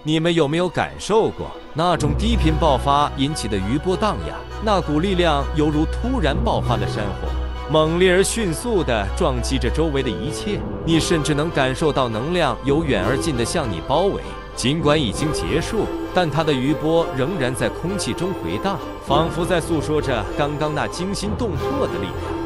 你们有没有感受过那种低频爆发引起的余波荡漾？那股力量犹如突然爆发的山火，猛烈而迅速地撞击着周围的一切。你甚至能感受到能量由远而近地向你包围。尽管已经结束，但它的余波仍然在空气中回荡，仿佛在诉说着刚刚那惊心动魄的力量。